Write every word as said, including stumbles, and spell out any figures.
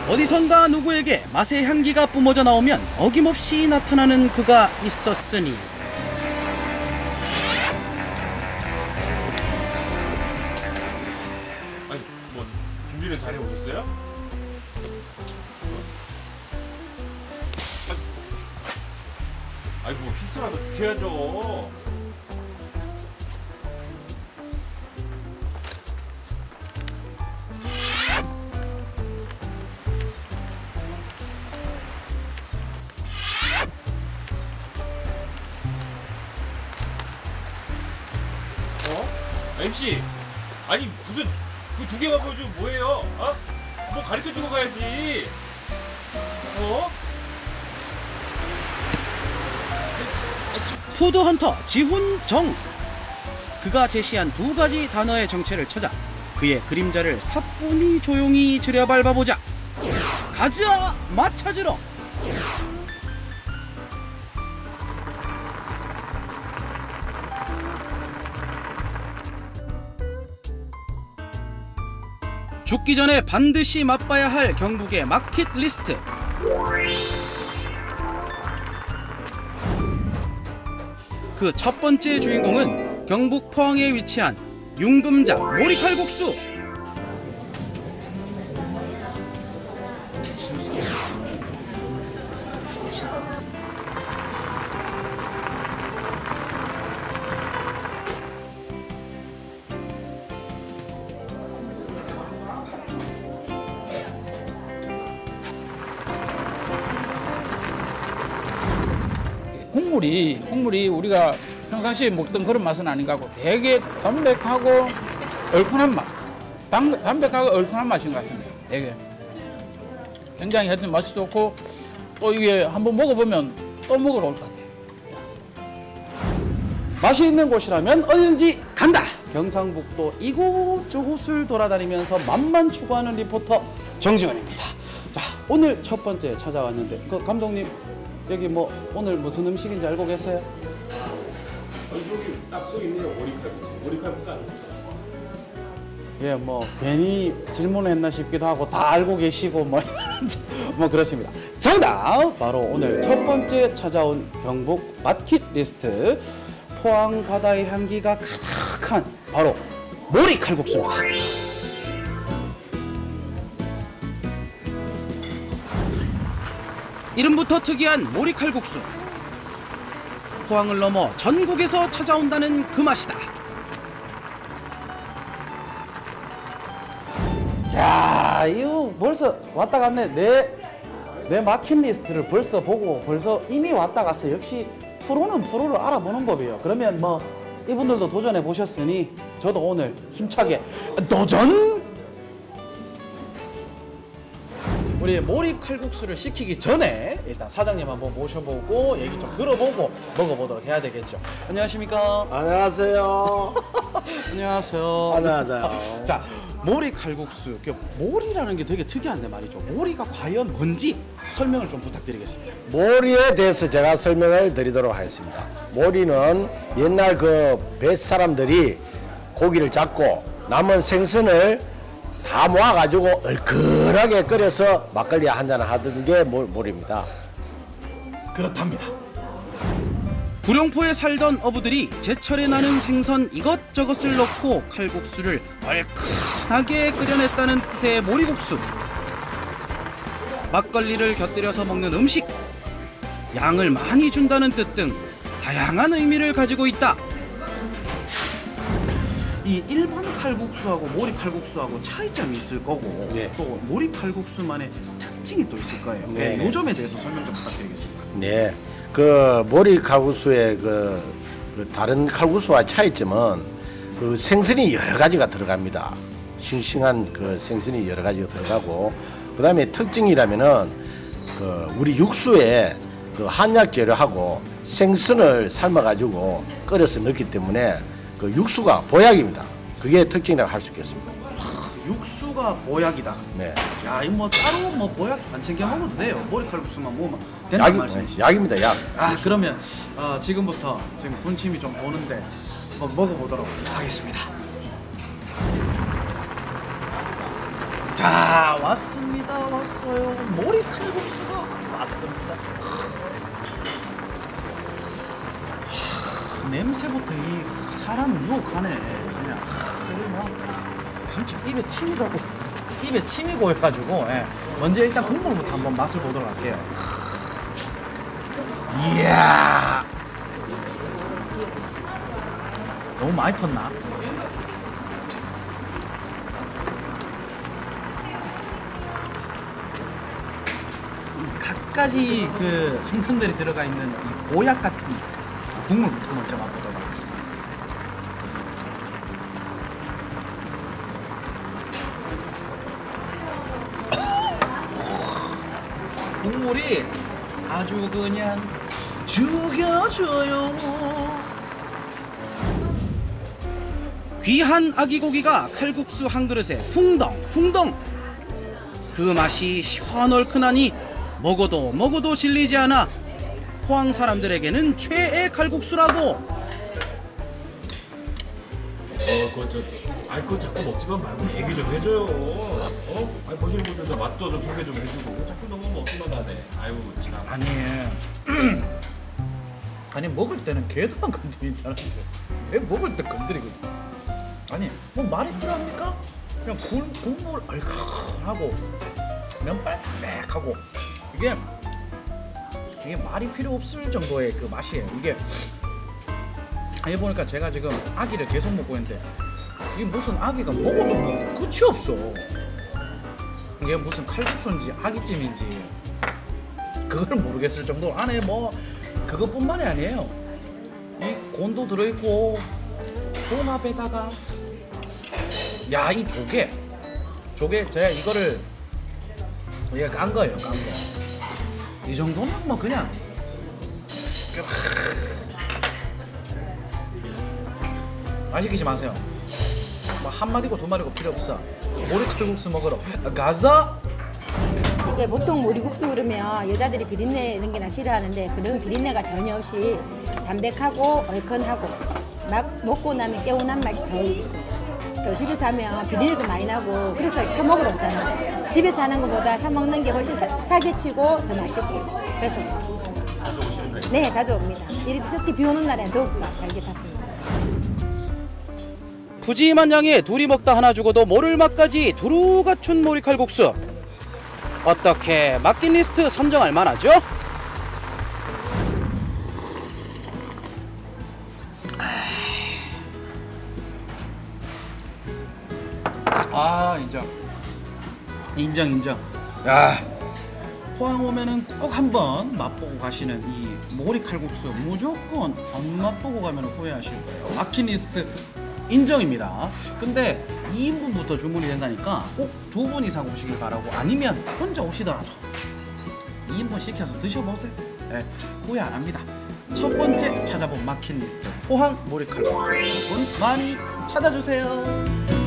어디선가 누구에게 맛의 향기가 뿜어져 나오면 어김없이 나타나는 그가 있었으니 아니 뭐 준비를 잘 해오셨어요? 아니 뭐 힌트라도 주셔야죠. 어? 엠씨! 아니 무슨 그 두 개만 보여주면 뭐예요? 어? 뭐 가르쳐주고 가야지. 어? 푸드헌터 지훈정. 그가 제시한 두 가지 단어의 정체를 찾아 그의 그림자를 사뿐히 조용히 들여밟아보자. 가즈아 맛찾으러. 죽기 전에 반드시 맛봐야 할 경북의 마켓 리스트. 그 첫 번째 주인공은 경북 포항에 위치한 융금자 모리칼국수. 국물이 국물이 우리가 평상시에 먹던 그런 맛은 아닌 것 같고 되게 담백하고 얼큰한 맛, 담, 담백하고 얼큰한 맛인 것 같습니다. 되게 굉장히 하여튼 맛이 좋고 또 이게 한번 먹어보면 또 먹으러 올 것 같아요. 맛이 있는 곳이라면 어디든지 간다. 경상북도 이곳저곳을 돌아다니면서 맛만 추구하는 리포터 정지원입니다. 자, 오늘 첫 번째 찾아왔는데 그 감독님 여기 뭐 오늘 무슨 음식인지 알고 계세요? 여기 딱 써 있네요. 머리칼국수. 머리칼국수 아닙니까? 예, 뭐 괜히 질문을 했나 싶기도 하고 다 알고 계시고 뭐, 뭐 그렇습니다. 정답! 바로 오늘 첫 번째 찾아온 경북 맛킷 리스트. 포항 바다의 향기가 가득한 바로 모리칼국수입니다. 이름부터 특이한 모리칼국수. 포항을 넘어 전국에서 찾아온다는 그 맛이다. 야, 이거 벌써 왔다 갔네. 내, 내 마켓 리스트를 벌써 보고 벌써 이미 왔다 갔어. 역시 프로는 프로를 알아보는 법이에요. 그러면 뭐 이분들도 도전해 보셨으니 저도 오늘 힘차게 도전! 우리 모리칼국수를 시키기 전에 일단 사장님 한번 모셔보고 얘기 좀 들어보고 먹어보도록 해야 되겠죠. 안녕하십니까? 안녕하세요. 안녕하세요. 안녕하세요. 자, 모리칼국수. 모리라는 게 되게 특이한데 말이죠. 모리가 과연 뭔지 설명을 좀 부탁드리겠습니다. 모리에 대해서 제가 설명을 드리도록 하겠습니다. 모리는 옛날 그 뱃사람들이 고기를 잡고 남은 생선을 다 모아가지고 얼큰하게 끓여서 막걸리 한잔 하던 게 모리입니다. 그렇답니다. 구룡포에 살던 어부들이 제철에 나는 생선 이것저것을 넣고 칼국수를 얼큰하게 끓여냈다는 뜻의 모리국수. 막걸리를 곁들여서 먹는 음식, 양을 많이 준다는 뜻 등 다양한 의미를 가지고 있다. 이 일반 칼국수하고 모리 칼국수하고 차이점이 있을 거고 네. 또 모리 칼국수만의 특징이 또 있을 거예요. 네, 네. 이 점에 대해서 설명 좀 부탁드리겠습니다. 네, 그 모리 칼국수의 그, 그 다른 칼국수와 차이점은 그 생선이 여러 가지가 들어갑니다. 싱싱한 그 생선이 여러 가지가 들어가고, 그 다음에 특징이라면은 그 우리 육수에 그 한약 재료하고 생선을 삶아가지고 끓여서 넣기 때문에 그 육수가 보약입니다. 그게 특징이라고 할 수 있겠습니다. 육수가 보약이다. 네. 야, 이거 뭐 따로 뭐 보약 안 챙겨 먹어도 돼요. 모리 칼국수만 먹으면 된단 말씀이시죠? 약입니다, 약. 아, 그러면 어, 지금부터 지금 군침이 좀 도는데 한번 먹어보도록 하겠습니다. 자, 왔습니다. 왔어요. 모리칼국수가 왔습니다. 하, 냄새부터 이 사람을 유혹하네. 그냥 그냥 감쪽 입에 침이 가고 입에 침이 고여가지고 예. 먼저 일단 국물부터 한번 맛을 보도록 할게요. 이야, 너무 많이 폈나? 갖가지 그 생선들이 들어가 있는 이 보약 같은 국물부터 먼저 맛보도록 하겠습니다. 국물이 아주 그냥 죽여줘요. 귀한 아기고기가 칼국수 한 그릇에 풍덩 풍덩. 그 맛이 시원얼큰하니 먹어도 먹어도 질리지 않아 포항 사람들에게는 최애 칼국수라고. 어, 그거 저, 아이 그거 자꾸 먹지만 말고 얘기 좀 해줘요. 어? 아니 보시는 분들도 맛도 좀 소개 좀 해주고 자꾸 너무 먹기만 하네. 아유 참. 아니 아니 먹을 때는 걔도만 건드린다는 거. 왜 먹을 때 건드리거든. 아니 뭐 말이 필요합니까? 그냥 국, 국물 얼큰하고 면발 담백하고 이게 이게 말이 필요 없을 정도의 그 맛이에요. 이게 아니 보니까 제가 지금 아기를 계속 먹고 있는데 이게 무슨 아기가 먹어도 뭐 끝이 없어. 이게 무슨 칼국수인지 아기찜인지 그걸 모르겠을 정도로 안에 뭐 그것뿐만이 아니에요. 이 곤도 들어있고 홍합에다가 야, 이 조개 조개 제가 이거를 얘가 깐 거예요. 깐 거. 이 정도면 뭐 그냥 말 시키지 마세요. 뭐 한 마디고 두 마디고 필요 없어. 모리칼국수 먹으러 가자. 이게 보통 모리국수 그러면 여자들이 비린내 이런 게나 싫어하는데 그런 비린내가 전혀 없이 담백하고 얼큰하고 막 먹고 나면 개운한 맛이 더 있고. 또 집에서 하면 비린내도 많이 나고 그래서 사 먹으러 오잖아요. 집에서 하는 것보다 사 먹는 게 훨씬 사, 싸게 치고 더 맛있고 그래서 자주 오시는 거예요? 네 자주 옵니다. 이렇게 특히 비 오는 날엔 더욱더 잘 괜찮습니다. 푸짐한 양에 둘이 먹다 하나 죽어도 모를 맛까지 두루 갖춘 모리칼국수. 어떻게 맛킷리스트 선정할 만하죠? 아 인정 인정 인정. 야, 포항 오면은 꼭 한번 맛보고 가시는 이 모리칼국수 무조건 안 맛보고 가면 후회하실 거예요. 마키니스트 인정입니다. 근데 이 인분부터 주문이 된다니까 꼭 두 분 이상 오시길 바라고 아니면 혼자 오시더라도 이 인분 시켜서 드셔보세요. 네, 후회 안 합니다. 첫 번째 찾아본 마키니스트 포항 모리칼국수 여러분 많이 찾아주세요.